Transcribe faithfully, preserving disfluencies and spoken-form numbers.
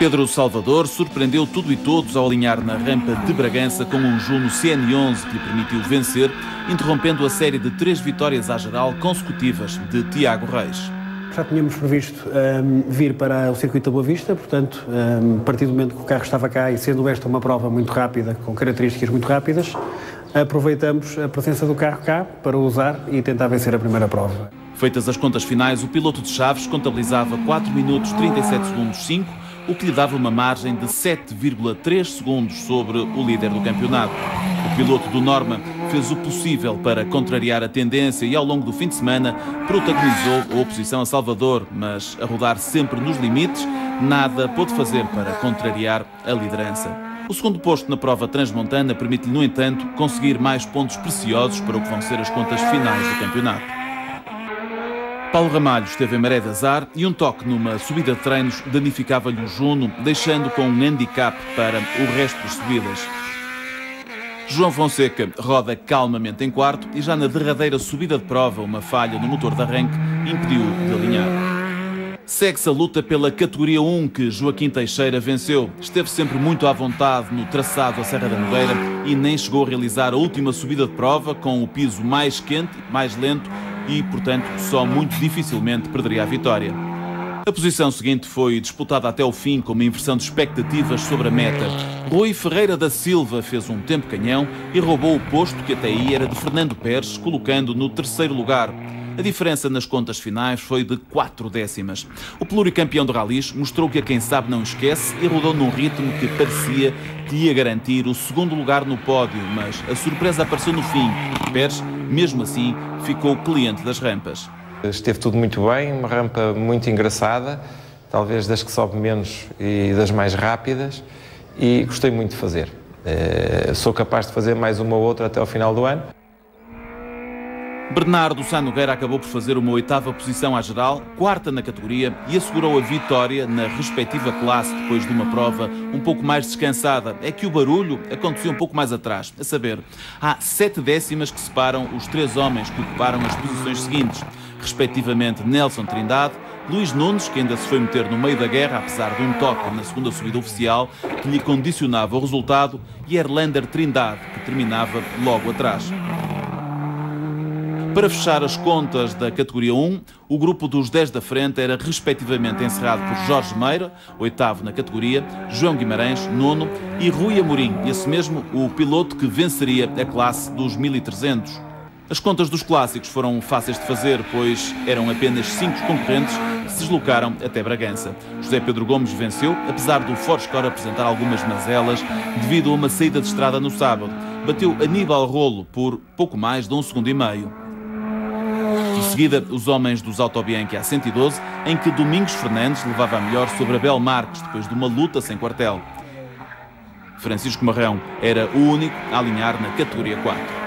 Pedro Salvador surpreendeu tudo e todos ao alinhar na rampa de Bragança com um Juno C N onze que lhe permitiu vencer, interrompendo a série de três vitórias à geral consecutivas de Tiago Reis. Já tínhamos previsto um, vir para o circuito da Boa Vista, portanto, um, a partir do momento que o carro estava cá e sendo esta uma prova muito rápida, com características muito rápidas, aproveitamos a presença do carro cá para usar e tentar vencer a primeira prova. Feitas as contas finais, o piloto de Chaves contabilizava quatro minutos trinta e sete segundos cinco, o que lhe dava uma margem de sete vírgula três segundos sobre o líder do campeonato. O piloto do Norma fez o possível para contrariar a tendência e ao longo do fim de semana protagonizou a oposição a Salvador, mas a rodar sempre nos limites, nada pôde fazer para contrariar a liderança. O segundo posto na prova transmontana permite-lhe, no entanto, conseguir mais pontos preciosos para o que vão ser as contas finais do campeonato. Paulo Ramalho esteve em maré de azar e um toque numa subida de treinos danificava-lhe o Juno, deixando com um handicap para o resto das subidas. João Fonseca roda calmamente em quarto e já na derradeira subida de prova, uma falha no motor de arranque impediu de alinhar. Segue-se a luta pela categoria um que Joaquim Teixeira venceu. Esteve sempre muito à vontade no traçado da Serra da Nogueira e nem chegou a realizar a última subida de prova com o piso mais quente, mais lento e, portanto, só muito dificilmente perderia a vitória. A posição seguinte foi disputada até o fim com uma inversão de expectativas sobre a meta. Rui Ferreira da Silva fez um tempo canhão e roubou o posto que até aí era de Fernando Pérez, colocando no terceiro lugar. A diferença nas contas finais foi de quatro décimas. O pluricampeão de ralis mostrou que a quem sabe não esquece e rodou num ritmo que parecia que ia garantir o segundo lugar no pódio, mas a surpresa apareceu no fim. Pérez, mesmo assim, ficou cliente das rampas. Esteve tudo muito bem, uma rampa muito engraçada, talvez das que sobe menos e das mais rápidas, e gostei muito de fazer. Sou capaz de fazer mais uma ou outra até ao final do ano. Bernardo Sá Nogueira acabou por fazer uma oitava posição à geral, quarta na categoria e assegurou a vitória na respectiva classe depois de uma prova um pouco mais descansada. É que o barulho aconteceu um pouco mais atrás, a saber, há sete décimas que separam os três homens que ocuparam as posições seguintes, respectivamente Nelson Trindade, Luís Nunes, que ainda se foi meter no meio da guerra, apesar de um toque na segunda subida oficial, que lhe condicionava o resultado, e Erlander Trindade, que terminava logo atrás. Para fechar as contas da categoria um, o grupo dos dez da frente era respectivamente encerrado por Jorge Meira, oitavo na categoria, João Guimarães, nono, e Rui Amorim, esse mesmo o piloto que venceria a classe dos mil e trezentos. As contas dos clássicos foram fáceis de fazer, pois eram apenas cinco concorrentes que se deslocaram até Bragança. José Pedro Gomes venceu, apesar do Forscore apresentar algumas mazelas devido a uma saída de estrada no sábado. Bateu Aníbal Rolo por pouco mais de um segundo e meio. De seguida, os homens dos Autobianchi a cento e doze, em que Domingos Fernandes levava a melhor sobre Abel Marques, depois de uma luta sem quartel. Francisco Marrão era o único a alinhar na categoria quatro.